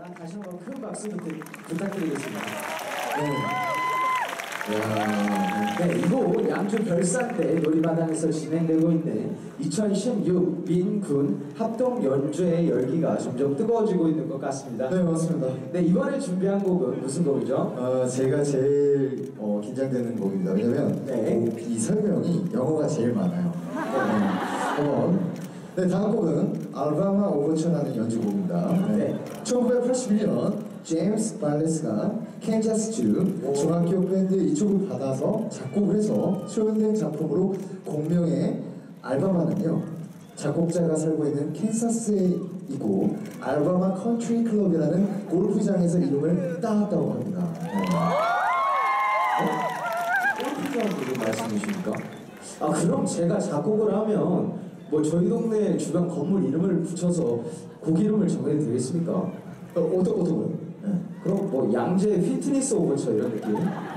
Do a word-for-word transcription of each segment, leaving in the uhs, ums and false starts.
자, 다시 한번 큰 박수 부탁드리겠습니다. 네. 야, 네, 이곳 양주 별산대 놀이마당에서 진행되고 있는 이천십육 민군 합동 연주의 열기가 점점 뜨거워지고 있는 것 같습니다. 네, 맞습니다. 네, 이번에 준비한 곡은 무슨 곡이죠? 어, 제가 제일 어, 긴장되는 곡입니다. 왜냐면 네. 어, 이 설명이 영어가 제일 많아요. 네. 어, 네, 다음 곡은 알바마 오버처라는 연주곡입니다. 네. 네. 천구백팔십일 년 제임스 발레스가 캔자스주 중학교 밴드 이쪽을 받아서 작곡을 해서 수련된 작품으로 공명의 알바마는요, 작곡자가 살고 있는 캔사스에 있고 알바마 컨트리 클럽이라는 골프장에서 이름을 따왔다고 합니다. 네? 골프장 말씀이십니까? 아, 그럼 제가 작곡을 하면 뭐 저희 동네 주변 건물 이름을 붙여서 곡 이름을 정해도 되겠습니까? 어, 어떤 어떤 거요? 네. 그럼 뭐 양재 피트니스 오버처 이런 느낌?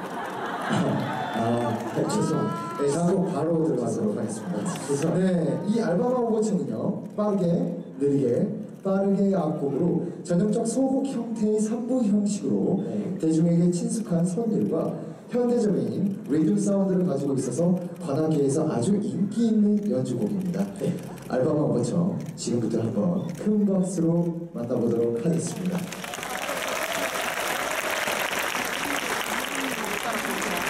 아, 네, 죄송합니다. 네, 작곡 바로 들어가도록 하겠습니다. 네, 이 알바마 오버처는요, 빠르게, 느리게, 빠르게 악곡으로 전형적 소곡 형태의 삼 부 형식으로 네. 대중에게 친숙한 선율과 현대적인 리듬 사운드를 가지고 있어서 관악계에서 아주 인기 있는 연주곡입니다. 네. 알바마 오버처 지금부터 한번 큰 박수로 만나보도록 하겠습니다.